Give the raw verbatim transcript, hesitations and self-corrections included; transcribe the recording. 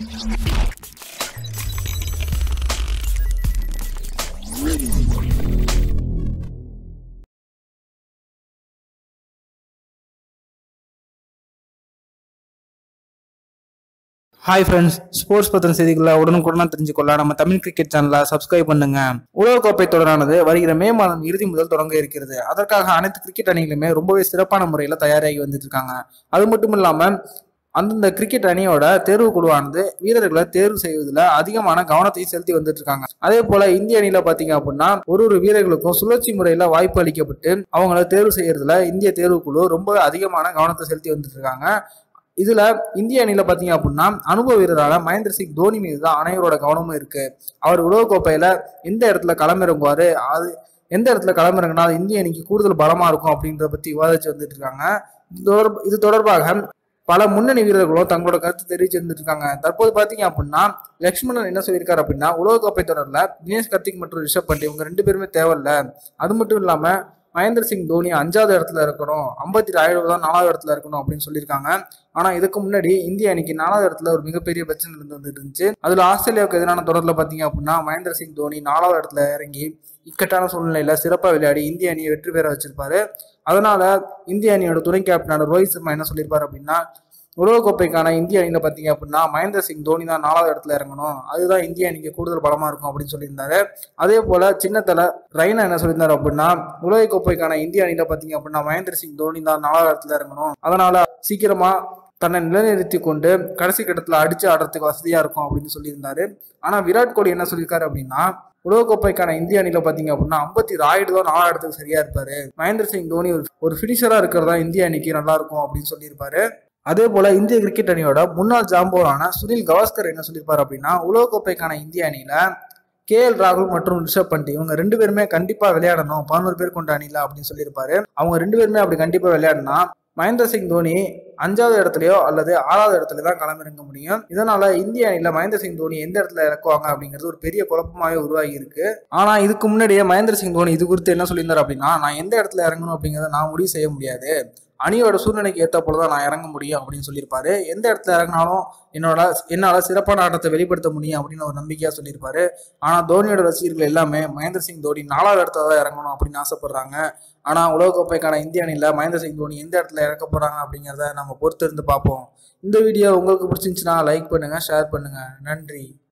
Hi friends, sports பத்தின செய்திகளை உடனுக்குடனா தெரிஞ்சுக்கொள்ள நம்ம தமிழ் கிரிக்கெட் சேனலை சப்ஸ்கிரைப் பண்ணுங்க. உலகக்கோப்பை தொடரானது வருகிற மே மாதம் இறுதி முதல் தொடங்க இருக்கிறது. அதற்காக அனைத்து கிரிக்கெட் அணிகளுமே ரொம்பவே சிறப்பான முறையில் தயாராகி வந்துட்டு இருக்காங்க. அது மட்டும் இல்லாம அந்தந்த கிரிக்கெட் அணியோட தேர்வு குழுவானது வீரர்களை தேர்வு செய்வதில் அதிகமான கவனத்தை செலுத்தி வந்துட்டு இருக்காங்க. அதே போல இந்திய அணியில பாத்தீங்க அப்படின்னா ஒரு ஒரு வீரர்களுக்கும் சுழற்சி முறையில வாய்ப்பு அளிக்கப்பட்டு அவங்கள தேர்வு செய்யறதுல இந்திய தேர்வு குழு ரொம்ப அதிகமான கவனத்தை செலுத்தி வந்துட்டு இருக்காங்க. இதுல இந்திய அணியில பாத்தீங்க அப்படின்னா அனுபவ வீரரான மகேந்திர சிங் தோனி மீது தான் அனைவரோட கவனமும் இருக்கு. அவர் உலகக்கோப்பையில எந்த இடத்துல களமிறங்குவாரு, அது எந்த இடத்துல களமிறங்கினா இந்திய அணிக்கு கூடுதல் பலமா இருக்கும் அப்படின்றத பத்தி விவாதிச்சு வந்துட்டு இருக்காங்க. இது தொடர்பாக பல முன்னணி வீரர்களும் தங்களோட கருத்து தெரிவிச்சு இருந்துட்டு இருக்காங்க. தற்போது பாத்தீங்க அப்படின்னா லட்சுமணன் என்ன சொல்லியிருக்காரு அப்படின்னா உலகக்கோப்பை தொடர்ல தினேஷ் கார்த்திக் மற்றும் ரிஷப் பண்ட் இவங்க ரெண்டு பேருமே தேவையில்ல. அது மட்டும் இல்லாம மகேந்திர சிங் தோனி அஞ்சாவது இடத்துல இருக்கணும், அம்பத்தி ராயுடு தான் நாலாவது இடத்துல இருக்கணும் அப்படின்னு சொல்லியிருக்காங்க. ஆனா இதுக்கு முன்னாடி இந்திய அணிக்கு நாலாவது இடத்துல ஒரு மிகப்பெரிய பிரச்சனை இருந்து வந்துட்டு இருந்துச்சு. அதுல ஆஸ்திரேலியாவுக்கு எதிரான தொடர்ல பாத்தீங்க அப்படின்னா மகேந்திர சிங் தோனி நாலாவது இடத்துல இறங்கி இக்கட்டான சூழ்நிலையில சிறப்பா விளையாடி இந்திய அணியை வெற்றி பெற வச்சிருப்பாரு. அதனால இந்திய அணியோட துணை கேப்டனான ரோஹித் சர்மா என்ன சொல்லியிருப்பாரு அப்படின்னா உலகக்கோப்பைக்கான இந்திய அணியில பாத்தீங்க அப்படின்னா மகேந்திர சிங் தோனி தான் நாலாவது இடத்துல இறங்கணும், அதுதான் இந்திய அணிக்கு கூடுதல் பலமா இருக்கும் அப்படின்னு சொல்லியிருந்தாரு. அதே போல சின்னத்தல ரெய்னா என்ன சொல்லியிருந்தாரு அப்படின்னா உலகக்கோப்பைக்கான இந்திய அணியில பாத்தீங்க அப்படின்னா மகேந்திர சிங் தோனி தான் நாலாவது இடத்துல இறங்கணும், அதனால சீக்கிரமா தன்னை நிலைநிறுத்தி கொண்டு கடைசி கட்டத்துல அடிச்சு ஆடுறதுக்கு வசதியா இருக்கும் அப்படின்னு சொல்லியிருந்தாரு. ஆனா விராட் கோலி என்ன சொல்லியிருக்காரு அப்படின்னா உலகக்கோப்பைக்கான இந்திய அணியில பாத்தீங்க அப்படின்னா அம்பத்தி ராயுடு தான் நாலாவது இடத்துக்கு சரியா இருப்பாரு, மகேந்திர சிங் தோனி ஒரு பினிஷரா இருக்கிறதா இந்திய அணிக்கு நல்லா இருக்கும் அப்படின்னு சொல்லியிருப்பாரு. அதே போல இந்திய கிரிக்கெட் அணியோட முன்னாள் ஜாம்பவான சுனில் கவாஸ்கர் என்ன சொல்லியிருப்பாரு அப்படின்னா உலகக்கோப்பைக்கான இந்திய அணியில கே எல் ராகுல் மற்றும் ரிஷப் பண்ட் இவங்க ரெண்டு பேருமே கண்டிப்பா விளையாடணும் பதினோரு பேர் கொண்ட அணியில அப்படின்னு சொல்லியிருப்பாரு. அவங்க ரெண்டு பேருமே அப்படி கண்டிப்பா விளையாடினா மகேந்திர சிங் தோனி அஞ்சாவது இடத்துலயோ அல்லது ஆறாவது இடத்துல தான் களமிறங்க முடியும். இதனால இந்திய அணியில மகேந்திர சிங் தோனி எந்த இடத்துல இறக்குவாங்க அப்படிங்கிறது ஒரு பெரிய குழப்பமாவே உருவாகி இருக்கு. ஆனா இதுக்கு முன்னாடியே மகேந்திர சிங் தோனி இது குறித்து என்ன சொல்லியிருந்தாரு அப்படின்னா நான் எந்த இடத்துல இறங்கணும் அப்படிங்கிறத நான் முடிவு செய்ய முடியாது, அணியோட சூழ்நிலைக்கு ஏற்ற போலதான் நான் இறங்க முடியும் அப்படின்னு சொல்லியிருப்பாரு. எந்த இடத்துல இறங்கினாலும் என்னோட என்னால சிறப்பான ஆட்டத்தை வெளிப்படுத்த முடியும் அப்படின்னு ஒரு நம்பிக்கையா சொல்லியிருப்பாரு. ஆனா தோனியோட ரசிகர்கள் எல்லாமே மகேந்திர சிங் தோனி நாலாவது இடத்துல தான் இறங்கணும் அப்படின்னு ஆசைப்படுறாங்க. ஆனா உலகக்கோப்பைக்கான இந்திய அணியில மகேந்திர சிங் தோனி எந்த இடத்துல இறக்க போறாங்க அப்படிங்கிறத நம்ம பொறுத்து இருந்து பார்ப்போம். இந்த வீடியோ உங்களுக்கு பிடிச்சிருந்துச்சுன்னா லைக் பண்ணுங்க, ஷேர் பண்ணுங்க. நன்றி.